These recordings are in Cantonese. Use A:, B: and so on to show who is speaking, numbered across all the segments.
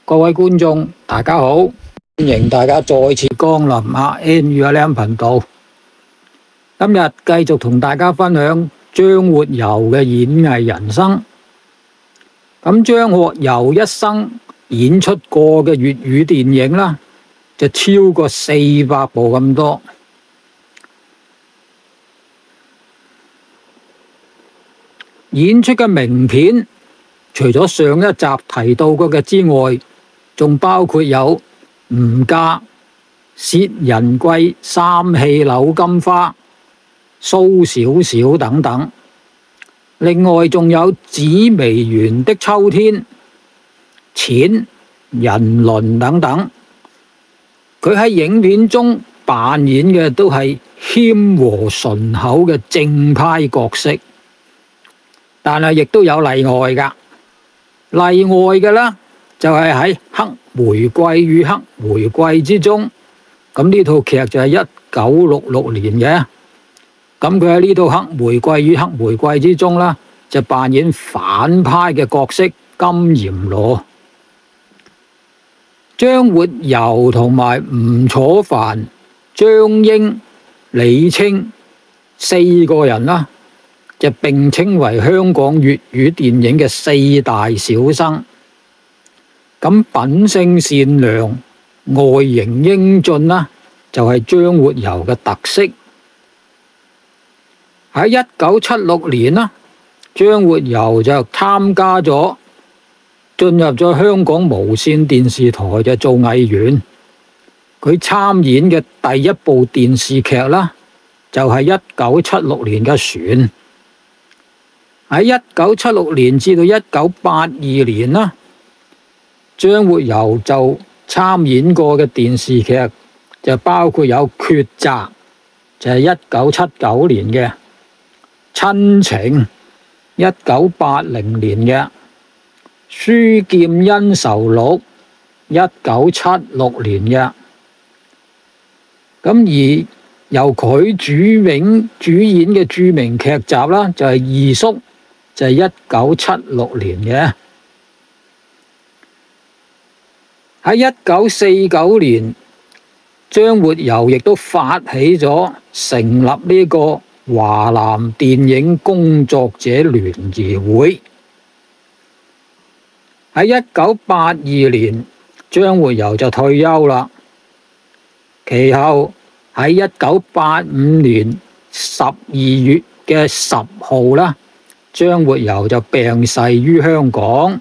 A: 各位觀眾，大家好，歡迎大家再次光臨阿 N 與阿 Lam 頻道。今日繼續同大家分享張活游嘅演藝人生。咁張活游一生演出過嘅粵語電影啦，就超過400部咁多。演出嘅名片，除咗上一集提到過嘅之外，仲包括有吳家、薛仁貴、三戲柳金花、蘇小小等等。另外仲有紫微園的秋天、錢、人倫等等。佢喺影片中扮演嘅都係謙和順口嘅正派角色，但係亦都有例外㗎。例外嘅啦，就係喺《黑玫瑰與黑玫瑰》之中。咁呢套劇就係1966年嘅。咁佢喺呢套《黑玫瑰與黑玫瑰》之中啦，就扮演反派嘅角色金閻羅。張活游同埋吳楚帆、張英、李菁4個人啦，就並稱為香港粵語電影嘅4大小生。咁品性善良、外形英俊啦，就係張活游嘅特色。喺1976年啦，張活游就進入咗香港無線電視台就做藝員。佢參演嘅第一部電視劇啦，就係1976年嘅船。喺1976年至到1982年啦，張活游就參演過嘅電視劇就包括有《抉擇》，就係1979年嘅；親情，1980年嘅；書劍恩仇錄，1976年嘅。咁而由佢主演嘅著名劇集啦，就係《二叔》，就係1976年嘅。喺1949年，張活游亦都發起咗成立呢個華南電影工作者聯誼會。喺1982年，張活游就退休啦。其後喺1985年12月嘅10號啦，張活游就病逝於香港。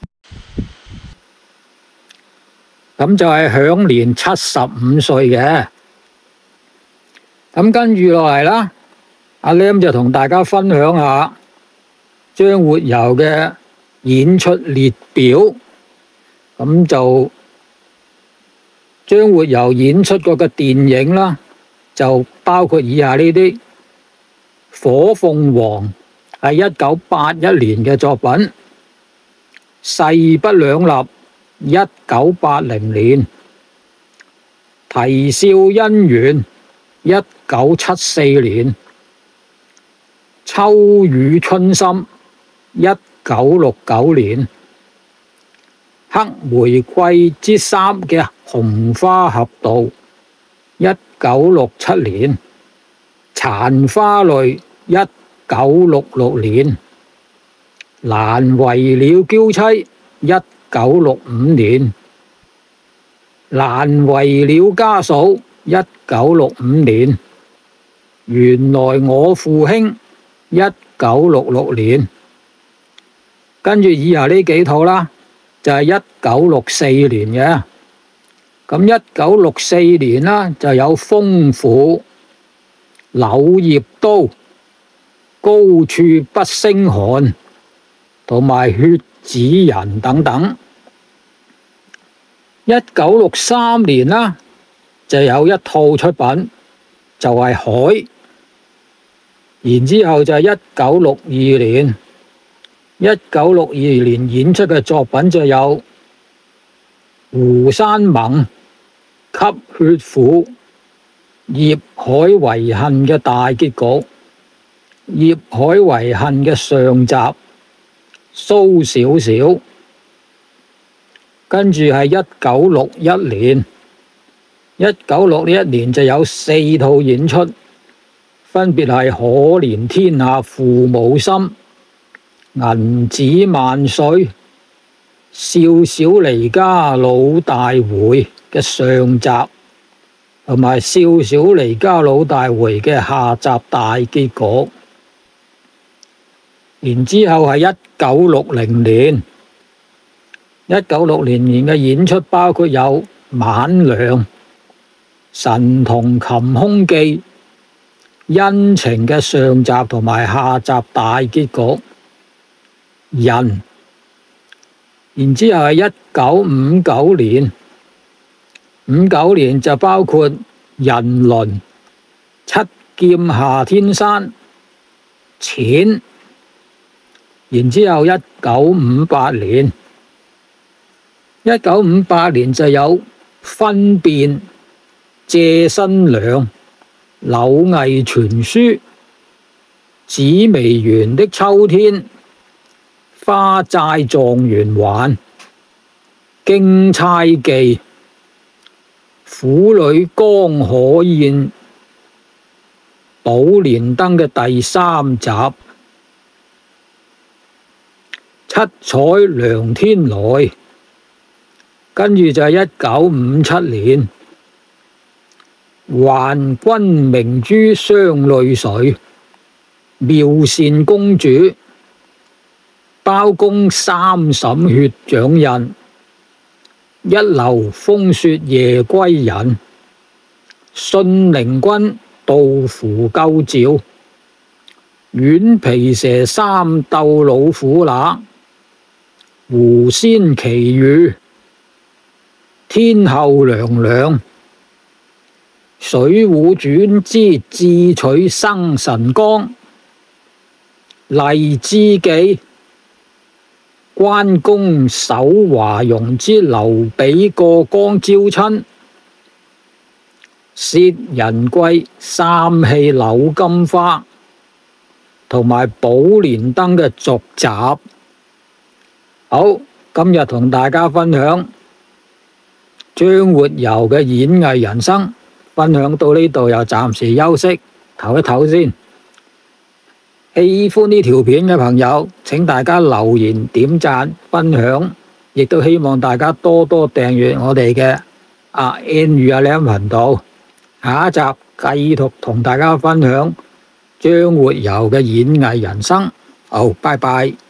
A: 咁就係享年75歲嘅。咁跟住落嚟啦，阿 Lam 就同大家分享下張活游嘅演出列表。咁就張活游演出過嘅電影啦，就包括以下呢啲：《火鳳凰》係1981年嘅作品，《勢不兩立》1980年，《啼笑姻緣》1974年，《秋雨春心》1969年，《黑玫瑰之3》嘅紅花俠道1967年，《殘花淚》1966年，《難為了嬌妻》1965年，《難為了家嫂》1965年，《原來我父兄》1966年。跟住以下呢幾套啦，就係1964年嘅。咁1964年啦，就有《風虎》、《柳葉刀》、《高處不勝寒》同埋《血子仁》等等。1963年啦，就有一套出品，就係《海》。然之後就係1962年，1962年演出嘅作品就有《胡山盟》、《吸血虎》、葉海遺恨嘅大結局、葉海遺恨嘅上集、蘇小小。 跟住係1961年，1961年就有4套演出，分別係《可憐天下父母心》、《銀子萬歲》、《少小離家老大回》嘅上集，同埋《少小離家老大回》嘅下集大結局。然之後係1960年，1960年嘅演出包括有《晚涼》、《神童琴空記》、《恩情》嘅上集同埋下集大結局。人。然之後係1959年，59年就包括《人倫》、《七劍下天山》、錢。然之後1958年就有《分辨》、《謝新娘》、《柳毅傳書》、《紫微園的秋天》、《花債狀元還》、《京差記》、《婦女江可宴》、《寶蓮燈》嘅第3集、七彩涼天來。跟住就係1957年，還君明珠雙淚垂、妙善公主、包公三審血掌印、一流風雪夜歸人、信陵君杜甫救趙、軟皮蛇三鬥老虎乸、狐仙奇遇、天后娘娘、水滸傳之智取生辰綱、荔枝記、關公守華容之劉備過江招親、薛仁貴三氣柳金花，同埋寶蓮燈嘅續集。好，今日同大家分享張活游嘅演藝人生，分享到呢度，又暫時休息唞一唞先。喜歡呢條片嘅朋友，請大家留言、點讚、分享，亦都希望大家多多訂閱我哋嘅N 與阿 Lam 頻道。下一集繼續同大家分享張活游嘅演藝人生。好，拜拜。